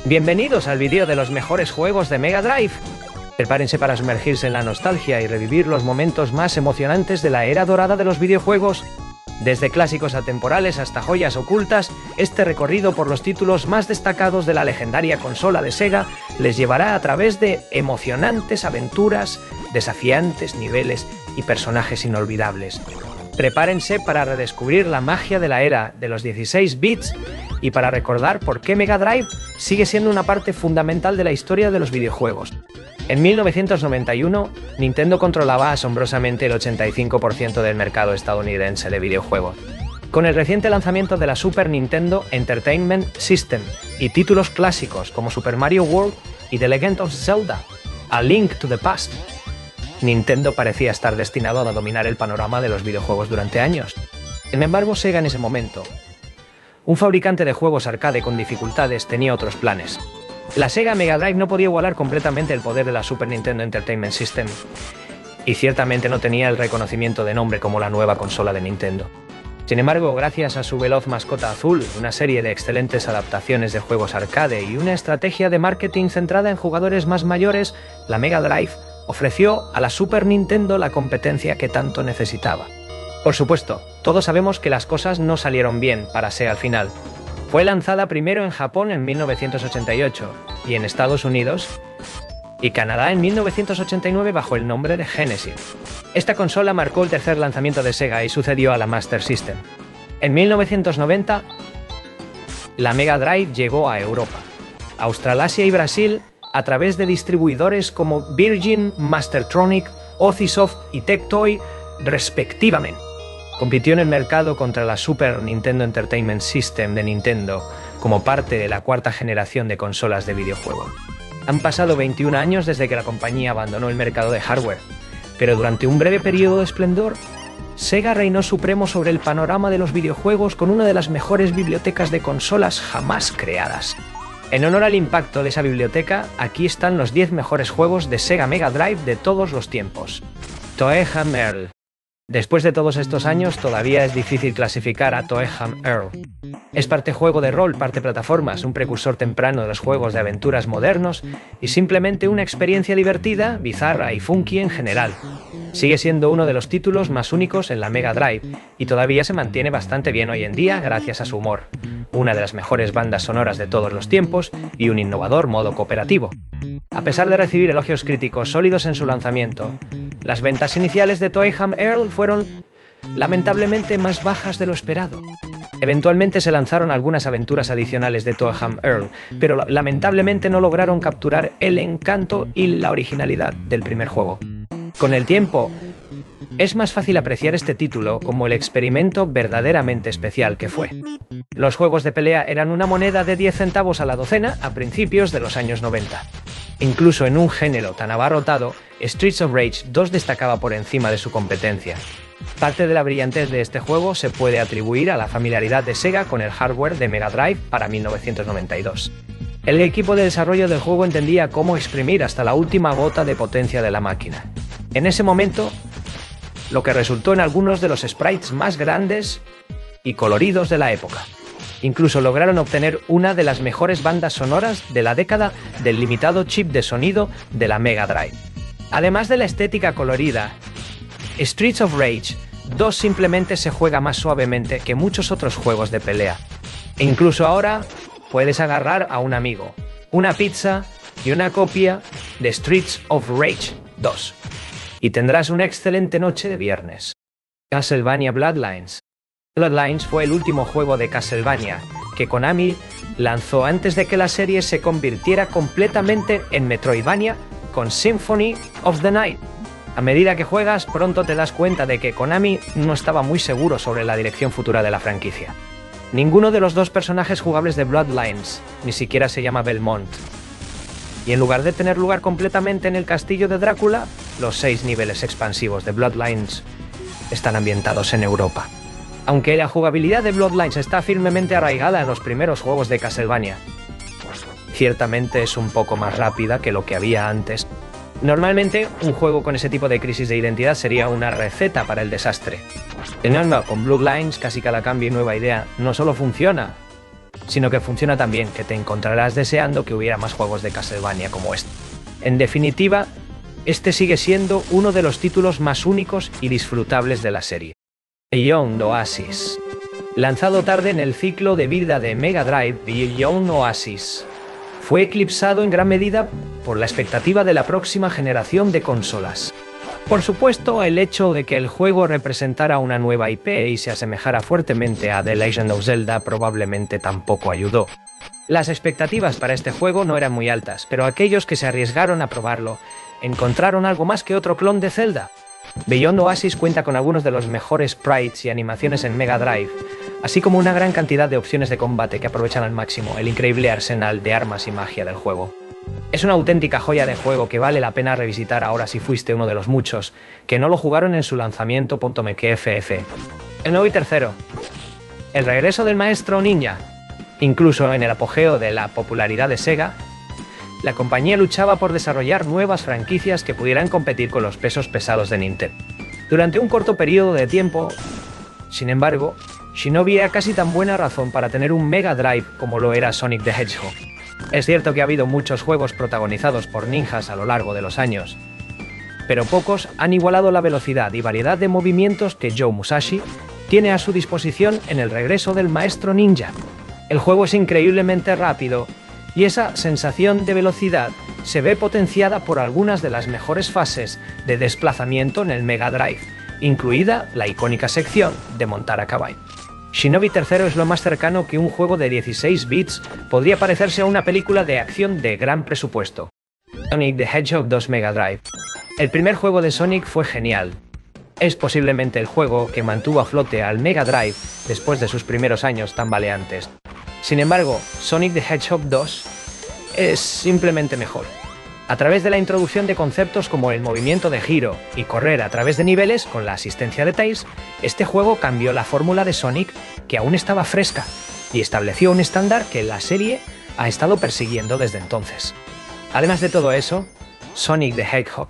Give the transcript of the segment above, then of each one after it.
Bienvenidos al vídeo de los mejores juegos de Mega Drive. Prepárense para sumergirse en la nostalgia y revivir los momentos más emocionantes de la era dorada de los videojuegos. Desde clásicos atemporales hasta joyas ocultas, este recorrido por los títulos más destacados de la legendaria consola de Sega les llevará a través de emocionantes aventuras, desafiantes niveles y personajes inolvidables. Prepárense para redescubrir la magia de la era de los 16 bits y para recordar por qué Mega Drive sigue siendo una parte fundamental de la historia de los videojuegos. En 1991, Nintendo controlaba asombrosamente el 85% del mercado estadounidense de videojuegos. Con el reciente lanzamiento de la Super Nintendo Entertainment System y títulos clásicos como Super Mario World y The Legend of Zelda: A Link to the Past, Nintendo parecía estar destinado a dominar el panorama de los videojuegos durante años. Sin embargo, Sega en ese momento, un fabricante de juegos arcade con dificultades, tenía otros planes. La Sega Mega Drive no podía igualar completamente el poder de la Super Nintendo Entertainment System, y ciertamente no tenía el reconocimiento de nombre como la nueva consola de Nintendo. Sin embargo, gracias a su veloz mascota azul, una serie de excelentes adaptaciones de juegos arcade y una estrategia de marketing centrada en jugadores más mayores, la Mega Drive ofreció a la Super Nintendo la competencia que tanto necesitaba. Por supuesto, todos sabemos que las cosas no salieron bien para Sega al final. Fue lanzada primero en Japón en 1988 y en Estados Unidos y Canadá en 1989 bajo el nombre de Genesis. Esta consola marcó el tercer lanzamiento de Sega y sucedió a la Master System. En 1990, la Mega Drive llegó a Europa, Australasia y Brasil a través de distribuidores como Virgin, Mastertronic, Ozisoft y Tectoy, respectivamente. Compitió en el mercado contra la Super Nintendo Entertainment System de Nintendo como parte de la cuarta generación de consolas de videojuegos. Han pasado 21 años desde que la compañía abandonó el mercado de hardware, pero durante un breve periodo de esplendor, Sega reinó supremo sobre el panorama de los videojuegos con una de las mejores bibliotecas de consolas jamás creadas. En honor al impacto de esa biblioteca, aquí están los 10 mejores juegos de Sega Mega Drive de todos los tiempos. Toe'm Earl. Después de todos estos años, todavía es difícil clasificar a Toe'm Earl. Es parte juego de rol, parte plataformas, un precursor temprano de los juegos de aventuras modernos y simplemente una experiencia divertida, bizarra y funky en general. Sigue siendo uno de los títulos más únicos en la Mega Drive y todavía se mantiene bastante bien hoy en día gracias a su humor, una de las mejores bandas sonoras de todos los tiempos y un innovador modo cooperativo. A pesar de recibir elogios críticos sólidos en su lanzamiento, las ventas iniciales de Toe'm Earl fueron lamentablemente más bajas de lo esperado. Eventualmente se lanzaron algunas aventuras adicionales de Toe'm Earl, pero lamentablemente no lograron capturar el encanto y la originalidad del primer juego. Con el tiempo, es más fácil apreciar este título como el experimento verdaderamente especial que fue. Los juegos de pelea eran una moneda de 10 centavos a la docena a principios de los años 90. Incluso en un género tan abarrotado, Streets of Rage 2 destacaba por encima de su competencia. Parte de la brillantez de este juego se puede atribuir a la familiaridad de Sega con el hardware de Mega Drive para 1992. El equipo de desarrollo del juego entendía cómo exprimir hasta la última gota de potencia de la máquina. En ese momento, lo que resultó en algunos de los sprites más grandes y coloridos de la época. Incluso lograron obtener una de las mejores bandas sonoras de la década del limitado chip de sonido de la Mega Drive. Además de la estética colorida, Streets of Rage 2 simplemente se juega más suavemente que muchos otros juegos de pelea. E incluso ahora puedes agarrar a un amigo, una pizza y una copia de Streets of Rage 2. Y tendrás una excelente noche de viernes. Castlevania Bloodlines. Bloodlines fue el último juego de Castlevania que Konami lanzó antes de que la serie se convirtiera completamente en Metroidvania con Symphony of the Night. A medida que juegas, pronto te das cuenta de que Konami no estaba muy seguro sobre la dirección futura de la franquicia. Ninguno de los dos personajes jugables de Bloodlines ni siquiera se llama Belmont. Y en lugar de tener lugar completamente en el castillo de Drácula, los 6 niveles expansivos de Bloodlines están ambientados en Europa. Aunque la jugabilidad de Bloodlines está firmemente arraigada en los primeros juegos de Castlevania, ciertamente es un poco más rápida que lo que había antes. Normalmente, un juego con ese tipo de crisis de identidad sería una receta para el desastre. En cambio, con Bloodlines, casi cada cambio y nueva idea no solo funciona, sino que funciona tan bien que te encontrarás deseando que hubiera más juegos de Castlevania como este. En definitiva, este sigue siendo uno de los títulos más únicos y disfrutables de la serie. Beyond Oasis. Lanzado tarde en el ciclo de vida de Mega Drive, Beyond Oasis fue eclipsado en gran medida por la expectativa de la próxima generación de consolas. Por supuesto, el hecho de que el juego representara una nueva IP y se asemejara fuertemente a The Legend of Zelda probablemente tampoco ayudó. Las expectativas para este juego no eran muy altas, pero aquellos que se arriesgaron a probarlo encontraron algo más que otro clon de Zelda. Beyond Oasis cuenta con algunos de los mejores sprites y animaciones en Mega Drive, así como una gran cantidad de opciones de combate que aprovechan al máximo el increíble arsenal de armas y magia del juego. Es una auténtica joya de juego que vale la pena revisitar ahora si fuiste uno de los muchos que no lo jugaron en su lanzamiento. .mkff. El nuevo y tercero. El regreso del maestro ninja. Incluso en el apogeo de la popularidad de Sega, la compañía luchaba por desarrollar nuevas franquicias que pudieran competir con los pesos pesados de Nintendo. Durante un corto periodo de tiempo, sin embargo, Shinobi era casi tan buena razón para tener un Mega Drive como lo era Sonic the Hedgehog. Es cierto que ha habido muchos juegos protagonizados por ninjas a lo largo de los años, pero pocos han igualado la velocidad y variedad de movimientos que Joe Musashi tiene a su disposición en el regreso del maestro ninja. El juego es increíblemente rápido y esa sensación de velocidad se ve potenciada por algunas de las mejores fases de desplazamiento en el Mega Drive, incluida la icónica sección de montar a caballo. Shinobi 3 es lo más cercano que un juego de 16 bits podría parecerse a una película de acción de gran presupuesto. Sonic the Hedgehog 2 Mega Drive. El primer juego de Sonic fue genial. Es posiblemente el juego que mantuvo a flote al Mega Drive después de sus primeros años tambaleantes. Sin embargo, Sonic the Hedgehog 2 es simplemente mejor. A través de la introducción de conceptos como el movimiento de giro y correr a través de niveles con la asistencia de Tails, este juego cambió la fórmula de Sonic, que aún estaba fresca, y estableció un estándar que la serie ha estado persiguiendo desde entonces. Además de todo eso, Sonic the Hedgehog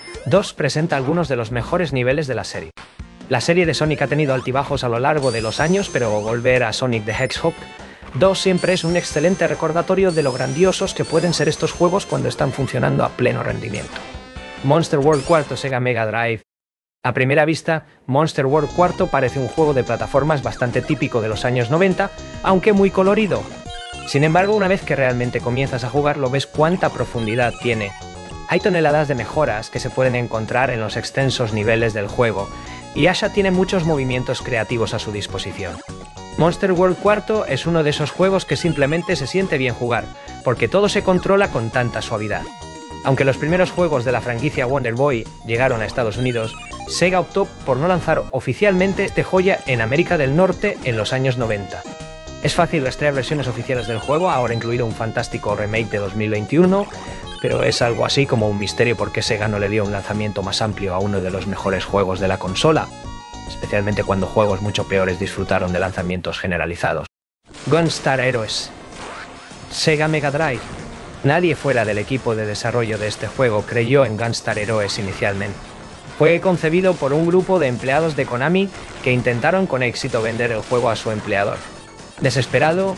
2 presenta algunos de los mejores niveles de la serie. La serie de Sonic ha tenido altibajos a lo largo de los años, pero volver a Sonic the Hedgehog 2 siempre es un excelente recordatorio de lo grandiosos que pueden ser estos juegos cuando están funcionando a pleno rendimiento. Monster World 4 Sega Mega Drive. A primera vista, Monster World 4 parece un juego de plataformas bastante típico de los años 90, aunque muy colorido. Sin embargo, una vez que realmente comienzas a jugarlo, ves cuánta profundidad tiene. Hay toneladas de mejoras que se pueden encontrar en los extensos niveles del juego, y Asha tiene muchos movimientos creativos a su disposición. Monster World 4 es uno de esos juegos que simplemente se siente bien jugar, porque todo se controla con tanta suavidad. Aunque los primeros juegos de la franquicia Wonder Boy llegaron a Estados Unidos, Sega optó por no lanzar oficialmente esta joya en América del Norte en los años 90. Es fácil rastrear versiones oficiales del juego, ahora incluido un fantástico remake de 2021, pero es algo así como un misterio por qué Sega no le dio un lanzamiento más amplio a uno de los mejores juegos de la consola, especialmente cuando juegos mucho peores disfrutaron de lanzamientos generalizados. Gunstar Heroes. Sega Mega Drive. Nadie fuera del equipo de desarrollo de este juego creyó en Gunstar Heroes inicialmente. Fue concebido por un grupo de empleados de Konami que intentaron con éxito vender el juego a su empleador. Desesperado,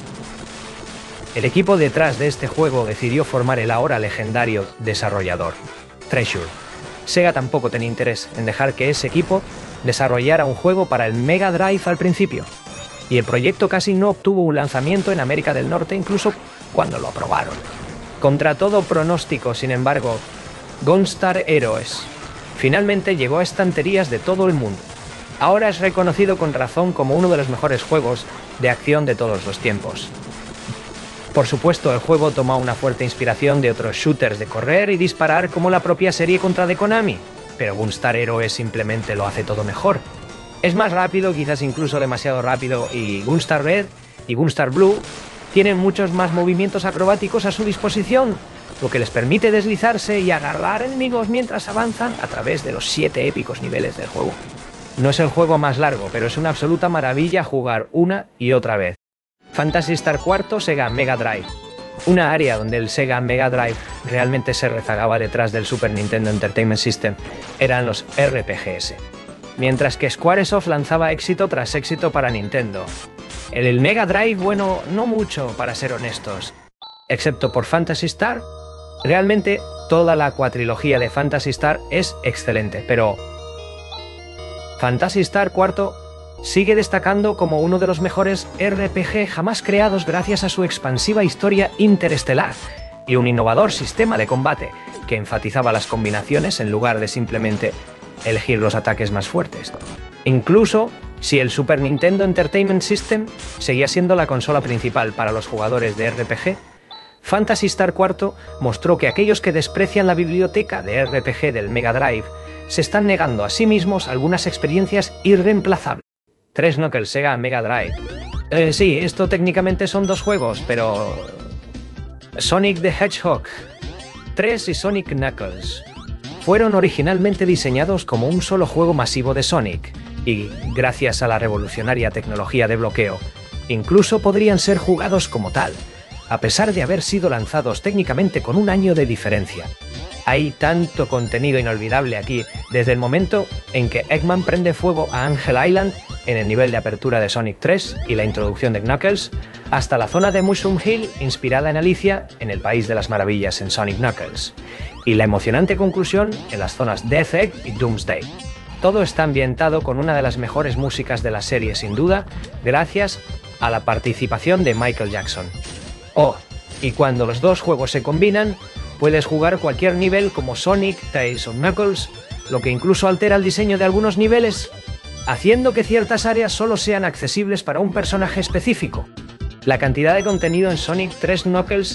el equipo detrás de este juego decidió formar el ahora legendario desarrollador, Treasure. Sega tampoco tenía interés en dejar que ese equipo desarrollara un juego para el Mega Drive al principio, y el proyecto casi no obtuvo un lanzamiento en América del Norte incluso cuando lo aprobaron. Contra todo pronóstico, sin embargo, Gunstar Heroes finalmente llegó a estanterías de todo el mundo. Ahora es reconocido con razón como uno de los mejores juegos de acción de todos los tiempos. Por supuesto, el juego toma una fuerte inspiración de otros shooters de correr y disparar como la propia serie contra de Konami, pero Gunstar Heroes simplemente lo hace todo mejor. Es más rápido, quizás incluso demasiado rápido, y Gunstar Red y Gunstar Blue tienen muchos más movimientos acrobáticos a su disposición, lo que les permite deslizarse y agarrar enemigos mientras avanzan a través de los 7 épicos niveles del juego. No es el juego más largo, pero es una absoluta maravilla jugar una y otra vez. Phantasy Star 4 Sega Mega Drive. Una área donde el Sega Mega Drive realmente se rezagaba detrás del Super Nintendo Entertainment System eran los RPGs. Mientras que Squaresoft lanzaba éxito tras éxito para Nintendo, El Mega Drive, bueno, no mucho, para ser honestos. Excepto por Phantasy Star. Realmente, toda la cuatrilogía de Phantasy Star es excelente, pero Phantasy Star IV sigue destacando como uno de los mejores RPG jamás creados gracias a su expansiva historia interestelar y un innovador sistema de combate que enfatizaba las combinaciones en lugar de simplemente elegir los ataques más fuertes. Incluso si el Super Nintendo Entertainment System seguía siendo la consola principal para los jugadores de RPG, Phantasy Star IV mostró que aquellos que desprecian la biblioteca de RPG del Mega Drive se están negando a sí mismos algunas experiencias irreemplazables. 3 Knuckles Sega Mega Drive. Sí, esto técnicamente son 2 juegos, pero Sonic the Hedgehog 3 y Sonic Knuckles fueron originalmente diseñados como un solo juego masivo de Sonic, y gracias a la revolucionaria tecnología de bloqueo, incluso podrían ser jugados como tal, a pesar de haber sido lanzados técnicamente con un año de diferencia. Hay tanto contenido inolvidable aquí, desde el momento en que Eggman prende fuego a Angel Island en el nivel de apertura de Sonic 3 y la introducción de Knuckles, hasta la zona de Mushroom Hill inspirada en Alicia en el País de las Maravillas en Sonic Knuckles, y la emocionante conclusión en las zonas Death Egg y Doomsday. Todo está ambientado con una de las mejores músicas de la serie sin duda, gracias a la participación de Michael Jackson. Oh, y cuando los dos juegos se combinan, puedes jugar cualquier nivel como Sonic, Tails o Knuckles, lo que incluso altera el diseño de algunos niveles, haciendo que ciertas áreas solo sean accesibles para un personaje específico. La cantidad de contenido en Sonic 3 Knuckles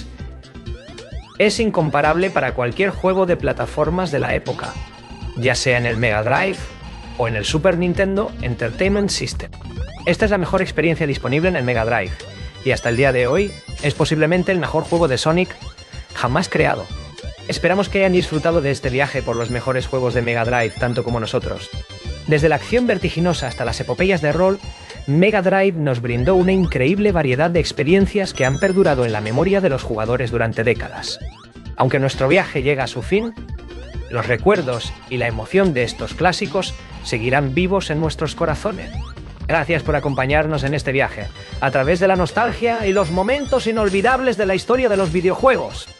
es incomparable para cualquier juego de plataformas de la época, ya sea en el Mega Drive o en el Super Nintendo Entertainment System. Esta es la mejor experiencia disponible en el Mega Drive, y hasta el día de hoy es posiblemente el mejor juego de Sonic jamás creado. Esperamos que hayan disfrutado de este viaje por los mejores juegos de Mega Drive tanto como nosotros. Desde la acción vertiginosa hasta las epopeyas de rol, Mega Drive nos brindó una increíble variedad de experiencias que han perdurado en la memoria de los jugadores durante décadas. Aunque nuestro viaje llega a su fin, los recuerdos y la emoción de estos clásicos seguirán vivos en nuestros corazones. Gracias por acompañarnos en este viaje, a través de la nostalgia y los momentos inolvidables de la historia de los videojuegos.